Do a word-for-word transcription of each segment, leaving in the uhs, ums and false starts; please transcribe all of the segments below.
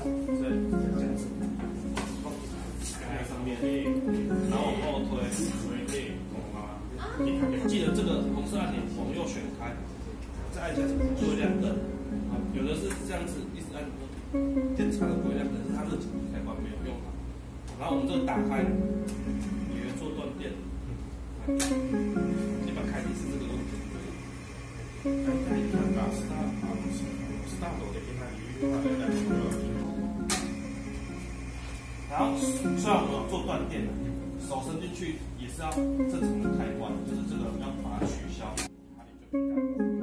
所以这样子，在上面，然后往后推，记得这个红色按钮往右旋开，再按下去就会亮灯。啊，有的是这样子一直按，电插的不会亮灯，是它热紧急开关没有用好。然后我们这个打开，以为做断电，基本开机是这个问题。大概看把 start 啊 start 的给它移入它的那个。然后虽然我们有做断电的，手伸进去也是要正常的开关，就是这个要把它取消，它就可以开关。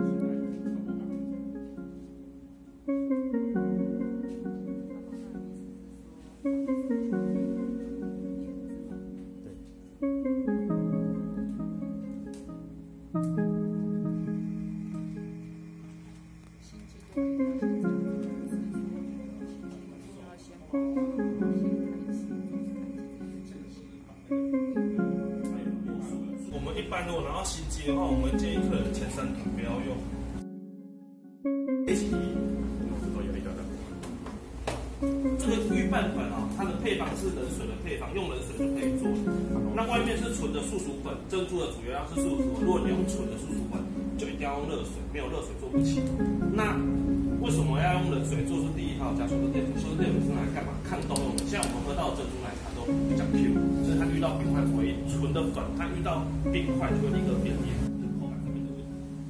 我们一般如果拿到新机的话，我们建议客人前三台不要用。一起，都有一个的。这个预拌粉啊，它的配方是冷水的配方，用冷水就可以做。那外面是纯的素薯粉，珍珠的主要是素薯粉。如果你用纯的素薯粉，就一定要用热水，没有热水做不起。那为什么要用冷水做？是第一，它有加苏格淀粉，苏格淀粉是拿来干嘛？抗冻用的。像我们喝到的珍珠奶茶都比较 Q， 就是它遇到冰块不会纯的粉，它遇到冰块就会立刻变硬。口感上面就会。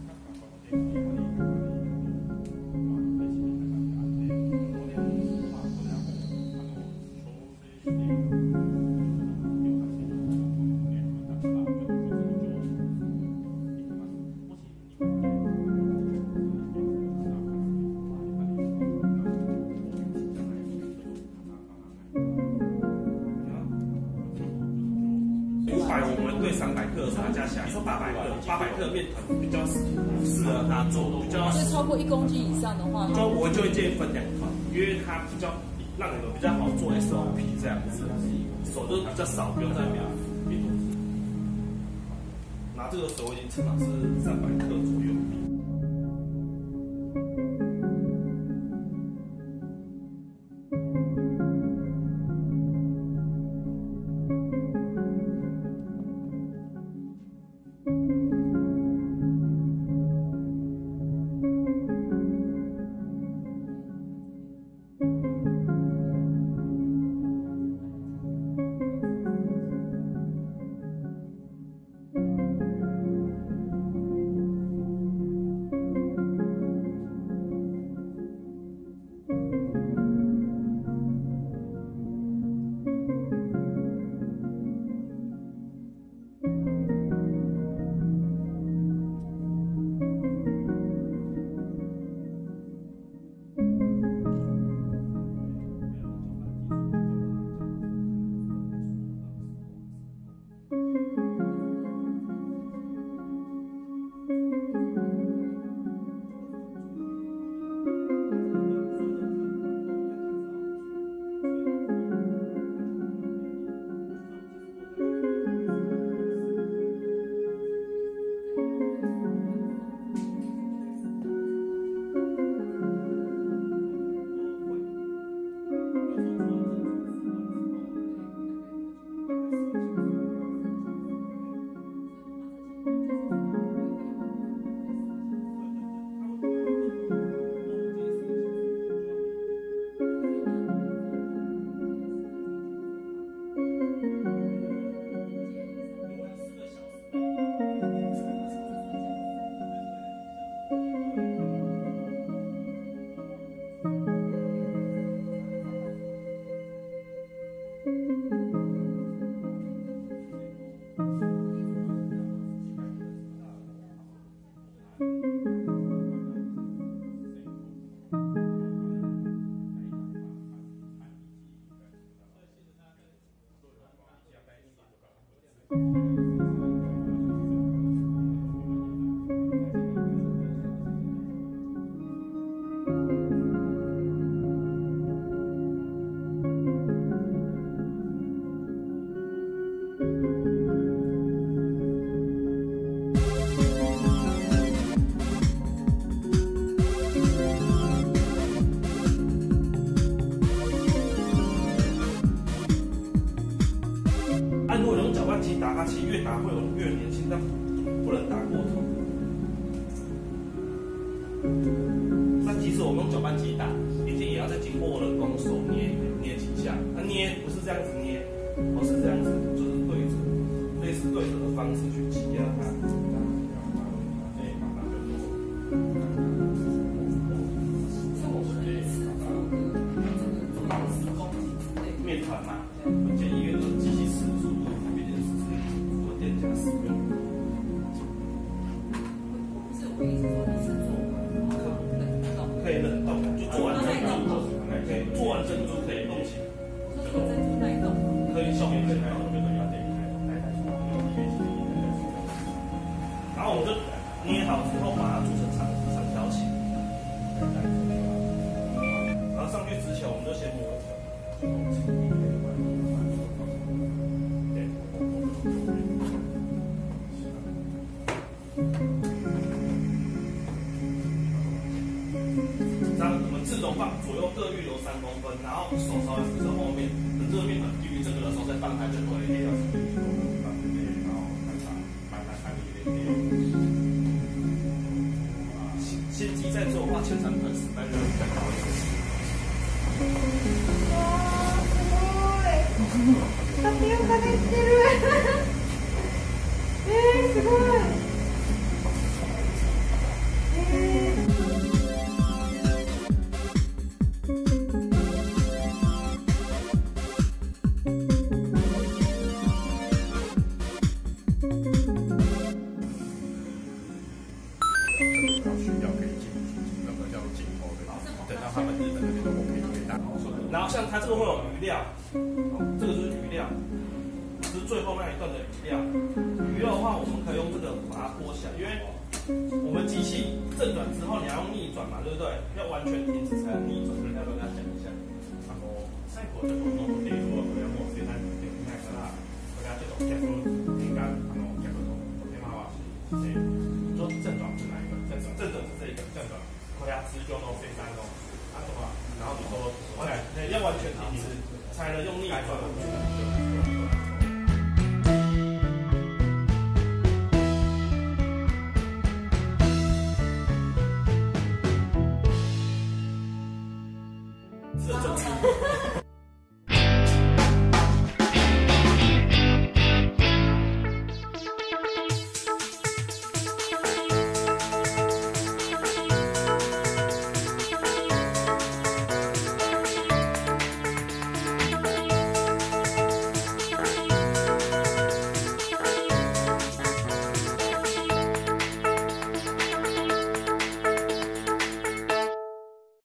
五百我们对三百克的时候加起来，你说八百克，八百克面团比较适合他做，比较。 所以超过一公斤以上的话， 就我就会建议分两团，因为它比较让你们比较好做 S O P 这样子，手就比较少，不用在那边变动。拿这个手已经称好是三百克左右。 拌机打，它其实越打会有越年轻，但不能打过头。那即使我们用搅拌机打，一定也要再经过人工手捏捏几下。那捏不是这样子捏，而是这样子，就是对着，类似对着的方式去挤压它。面团嘛，我建议就是机器师傅，毕竟是做店家使用。 不是我意思说你是做冷冻， 可以冷冻，就做完珍珠，可以做完珍珠可以冻起来。 我说做珍珠耐冻， 可以效果可以耐冻，就等于要点开冻，然后我们就捏好之后，把它做成长长条形。然后上去之前，我们就先磨一条。这样我们自动放左右各预留三公分，然后手稍微扶着后面，等这个面团低于这个的时候再放开就可以了。先机在做的话，千层粉丝那就比较高一点。 わー、すごい。タピオカできてる。えー、すごい。えー。 然后像它这个会有余料，这个就是余料，这是最后那一段的余料。余料的话，我们可以用这个把它剥下来，因为我们机器正转之后，你要用逆转嘛，对不对？要完全停止才能逆转，要跟大家讲一下。あの最後ちょっと残っているのはこれはもう生産できないから、これはちょっと逆変換あの逆の手回しで、说正转是哪一个？正转正转是这一个正转，これは通常の生産の。啊什么？然后你说，对，要完全停止，才能用逆转。这正